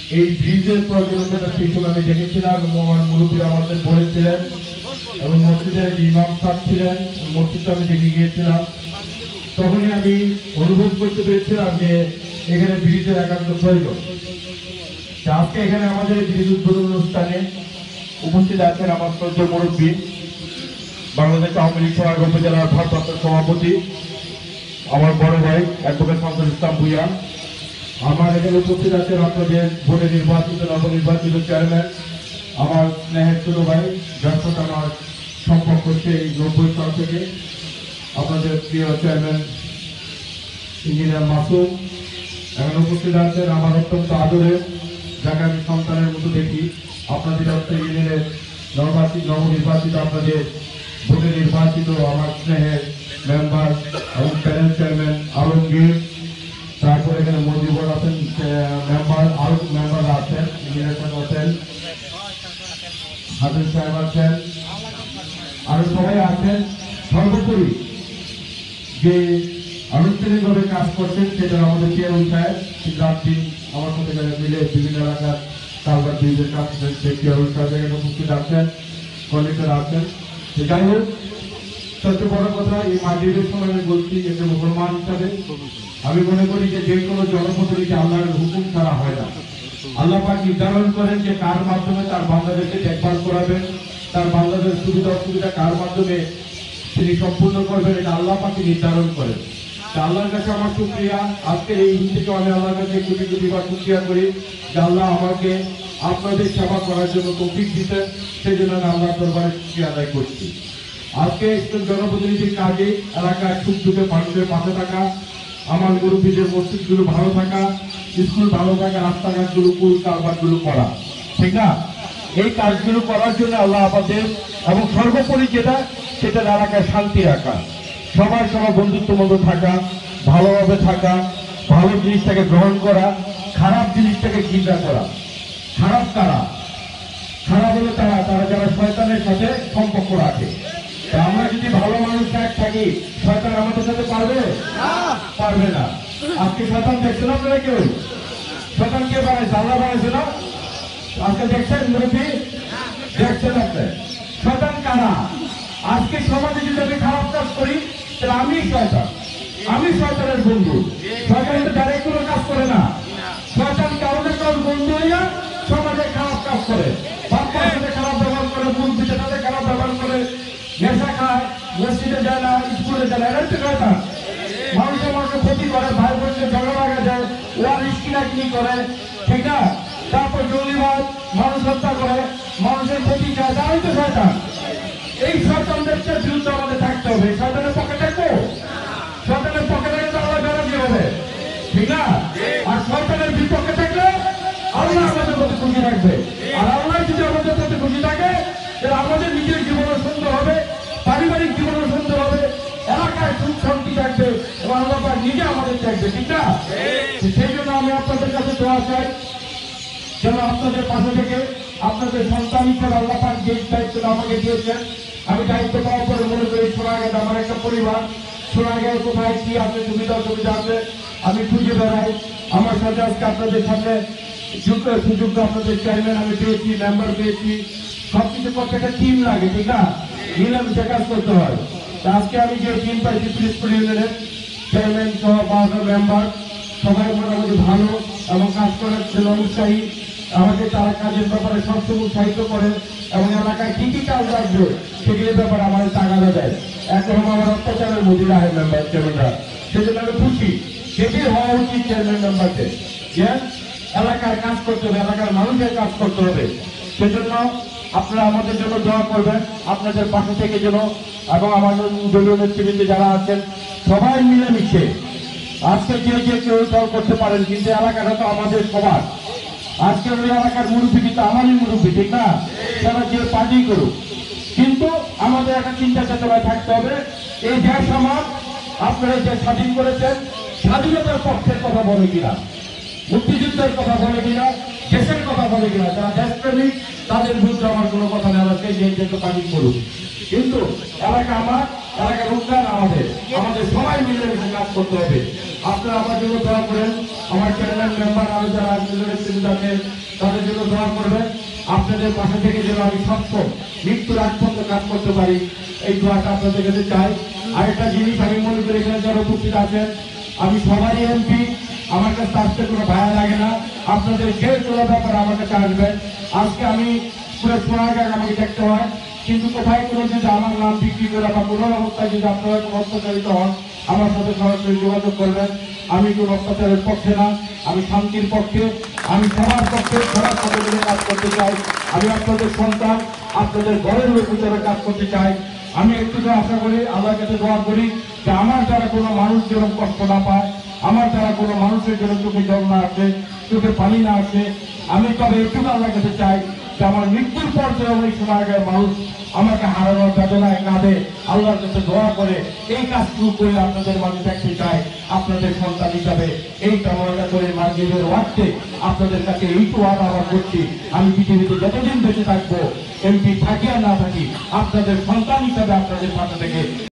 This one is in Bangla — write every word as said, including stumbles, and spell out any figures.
এই ব্রিজের প্রয়োজনীয়তা সেই সময় আমি দেখেছিলাম এবং আমার মুরব্বীরা আমাদের বলেছিলেন এবং মসজিদের ইমাম সাহেব ছিলেন, মসজিদটা আমি দেখে গিয়েছিলাম। তখনই আমি অনুভব করতে পেরেছিলাম যে এখানে ব্রিজের একান্ত প্রয়োজন। আজকে এখানে আমাদের ব্রিজ উদ্বোধন অনুষ্ঠানে উপস্থিত আছেন আমার শ্রদ্ধেয় মুরব্বী, বাংলাদেশ আওয়ামী লীগ সোনারগাঁও উপজেলার ভারপ্রাপ্ত সভাপতি, আমার বড় ভাই অ্যাডভোকেট শামসুল ইসলাম ভূঁইয়া। আমার এখানে উপস্থিত আছেন আপনাদের ভোটে নির্বাচিত নবনির্বাচিত চেয়ারম্যান, আমার স্নেহের ছোট ভাই, যার সাথে আমার সম্পর্ক সেই নব্বই সাল থেকে, আপনাদের প্রিয় চেয়ারম্যান ইঞ্জিনিয়ার মাসুম। এখানে উপস্থিত আছেন আমার অত্যন্ত আদরের, যাকে আমি সন্তানের মতো দেখি, আপনাদের ইউনিয়নের নবনির্বাচিত নবনির্বাচিত আপনাদের ভোটে নির্বাচিত আমার স্নেহের মেম্বার এবং প্যানেল চেয়ারম্যান আলমগীর। তারপর এখানে মজিবর আছেন মেম্বার, আরো মেম্বার আছেন, ইঞ্জিনিয়ার সাহেব আছেন, হাবিব সাহেব আছেন, আরো সবাই আছেন। সর্বোপরি যে আনুষ্ঠানিকভাবে কাজ করছেন সেটা আমাদের চেয়ারম্যান সাহেব, রাত দিন আমার সাথে মিলে বিভিন্ন এলাকার কালবার ব্রিজের কাজ সেই চেয়ারম্যান সাহেব এখানে উপস্থিত আছেন, কন্ডাক্টর আছেন। যাই হোক, সবচেয়ে বড় কথা এই মাদ্রিদের সময় আমি বলছি একটা মুসলমান হিসাবে আমি মনে করি যে যে কোনো জনপ্রতিনিধি আল্লাহর হুকুম ছাড়া হয় না। আল্লাহ পাক নির্ধারণ করেন যে কার মাধ্যমে তার বান্দাদেরকে দেখভাল করাবেন, তার বান্দাদের সুবিধা অসুবিধা কার মাধ্যমে তিনি সম্পূর্ণ করবেন, এটা আল্লাহ পাকে নির্ধারণ করেন। তা আল্লাহর কাছে আমার শুকরিয়া, আজকে এই দিন থেকে আমি আল্লাহর কাছে কোটি কোটি বার শুকরিয়া করি যে আল্লাহ আমাকে আপনাদের সেবা করার জন্য তৌফিক দিতেন, সেই জন্য আমি আল্লাহর দরবারে শুকরিয়া আদায় করছি। আজকে একজন জনপ্রতিনিধির কাজে এলাকায় সুখ দুঃখে মানুষের পাশে থাকা, আমার মুরব্বীদের মসজিদগুলো ভালো থাকা, স্কুল ভালো থাকা, রাস্তাঘাটগুলো কুল কারবারগুলো করা, ঠিক না? এই কাজগুলো করার জন্য আল্লাহ আমাদের, এবং সর্বোপরি যেটা সেটা এলাকায় শান্তি রাখা, সবার সবার বন্ধুত্ব মতো থাকা, ভালোভাবে থাকা, ভালো জিনিসটাকে গ্রহণ করা, খারাপ জিনিসটাকে ঘৃণা করা। খারাপ তারা খারাপ হলো তারা তারা যারা শয়তানের সাথে সম্পর্ক রাখে। আমরা যদি ভালো মানুষ এক থাকি, শয়তান আমাদের সাথে পারবে পারবে না। আজকে শয়তান দেখছেন আপনারা কেউ? শয়তান কে বানাইছে? আল্লাহ বানাইছে না? আজকে দেখছেন মুরব্বী? দেখছেন আপনি? শয়তান কারা? আজকে সমাজে যদি আমি খারাপ কাজ করি তাহলে আমি শয়তান, আমি শয়তানের বন্ধু। শয়তান তো ডাইরেক্ট কোনো কাজ করে না, শয়তান কারণে কারোর বন্ধু হইয়া সমাজে খারাপ কাজ করে, বাচ্চার সাথে খারাপ ব্যবহার করে, মুরব্বীদের সাথে খারাপ ব্যবহার করে, নেশা খায়, মসজিদে যায় না, স্কুলে যায় না, এটাই তো শয়তান। মানুষের মানুষের ক্ষতি করে, ভাই বোনকে ঝগড়া লাগা যায়, ওরা কিনা কিনি করে, ঠিক না? তারপর জঙ্গিবাদ, মানুষ হত্যা করে, মানুষের ক্ষতি চায়, তাই তো শয়তান। এই শয়তানদেরকে বিরুদ্ধে আমাদের থাকতে হবে। শয়তানের পক্ষে থাকবো, শয়তানের পক্ষে থাকলে তো আল্লাহ বেরোজি হবে, ঠিক না? আর শয়তানের বিপক্ষে থাকলে আল্লাহ আমাদের প্রতি খুশি থাকবে। আর আল্লাহ যদি আমাদের প্রতি খুশি থাকে তাহলে আমাদের নিজের জীবনও সুন্দর হবে, পারিবারিক জীবনও সুন্দর হবে, এলাকায় সুখ শান্তি থাকবে এবং আল্লাহ পাক নিজে আমাদের থাকবে, ঠিক না? সেই জন্য আমি আপনাদের কাছে দোয়া চাই যেন আপনাদের পাশে থেকে আপনাদের সন্তান হিসেবে আল্লাহ পাক যে দায়িত্বটা আমাকে দিয়েছেন, আমি দায়িত্ব পাওয়ার পরে মনে করি সোনারগাঁও আমার একটা পরিবার, সোনারগাঁও কোথায় কি আছে, সুবিধা অসুবিধা আছে আমি খুঁজে বেড়াই। আমার সাথে আজকে আপনাদের সামনে সুযোগ আপনাদের চেয়ারম্যান আমি পেয়েছি, মেম্বার পেয়েছি, সবকিছু করতে একটা টিম লাগে, ঠিক না? মিলেমিশে কাজ করতে হয়। আজকে আমি যে টিম পাইছি পিরিজপুর ইউনিয়নের চেয়ারম্যান সহ বারোটা মেম্বার, সবাই মোটামুটি ভালো এবং কাজ করার জন্য উৎসাহী, আমাকে তারা কাজের ব্যাপারে সবসময় উৎসাহিত করে এবং এলাকায় কি কি কাজ রাখবে সেগুলির ব্যাপারে আমাদের তাগাদা দেয়। একরকম আমার অত্যাচারের মধ্যে রাখে মেম্বার চেয়ারম্যানরা, সেজন্য আমি খুশি। সেটি হওয়া উচিত চেয়ারম্যান মেম্বারকে, যে এলাকার কাজ করতে হবে, এলাকার মানুষের কাজ করতে হবে। সেজন্য আপনারা আমাদের জন্য দোয়া করবেন, আপনাদের পাশে থেকে যেন, এবং আমাদের দলীয় নেতৃবৃন্দ যারা আছেন সবাই মিলেমিশে, আজকে যে যে কেউ দল করতে পারেন, কিন্তু এলাকাটা তো আমাদের সবার। আজকে ওই এলাকার মুরব্বী কিন্তু আমারই মুরব্বী, ঠিক না? তারা যে পার্টি করুক, কিন্তু আমাদের একটা চিন্তা চেতনায় থাকতে হবে, এই দেশ আমার আপনারা যে স্বাধীন করেছেন, স্বাধীনতার পক্ষের কথা বলে কিনা, মুক্তিযুদ্ধের কথা বলে কিনা, দেশের কথা বলে কিনা। যারা দেশপ্রেমিক তাদের বিরুদ্ধে আমার কোনো কথা নেই, সেই যে পার্টি করুক, কিন্তু এলাকা আমার, এলাকার উন্নয়ন আমাদের, আমাদের সবাই মিলে কাজ করতে হবে। আপনারা আমার জন্য দোয়া করেন, আমার চেয়ারম্যান মেম্বার আরো যারা আছেন তাদের জন্য দোয়া করবেন। আপনাদের পাশে থেকে যেন আমি সক্ষম মৃত্যুর আগ পর্যন্ত কাজ করতে পারি, এই দোয়াটা আপনাদের কাছে চাই। আরেকটা জিনিস আমি মনে করি, এখানে যারা উপস্থিত আছেন আমি সবারই এমপি, আমার কাছে আসতে কোনো ভায়া লাগে না। আপনাদের যে কোনো ব্যাপারে আমার কাছে আসবেন। আজকে আমি পুরো সোনারগাঁ আমাকে দেখতে হয়, কিন্তু কোথায় কোনো যদি আমার নাম বিক্রি করে বা কোনো অবস্থায় যদি আপনারা কোনো অত্যাচারিত হন, আমার সাথে সরাসরি যোগাযোগ করবেন। আমি কোনো অত্যাচারের পক্ষে না, আমি শান্তির পক্ষে, আমি সবার পক্ষে, সবার সাথে মিলে কাজ করতে চাই। আমি আপনাদের সন্তান, আপনাদের ঘরের লোক হিসেবে কাজ করতে চাই। আমি একটু আশা করি, আল্লাহর কাছে দোয়া করি যে আমার দ্বারা কোনো মানুষ যেরকম কষ্ট না পায়, আমার দ্বারা কোনো মানুষের জন্য চোখে জল না আসে, চোখে পানি না আসে। আমি তবে একটু আল্লাহর কাছে চাই যে আমার মৃত্যুর পর যেন ওই সোনারগাঁয়ের মানুষ আমাকে হারানোর বেদনায় কাঁদে, আল্লাহর কাছে দোয়া করে এই কাজ শুরু করে আপনাদের মাঝে দেখতে চাই। আপনাদের সন্তান হিসাবে এই কামনা করে মার্জিনের ওয়ার্ডে আপনাদের কাছে এইটু আবার করছি, আমি পৃথিবীতে যতদিন বেঁচে থাকবো, এমপি থাকি আর না থাকি, আপনাদের সন্তান হিসাবে আপনাদের পাশে থেকে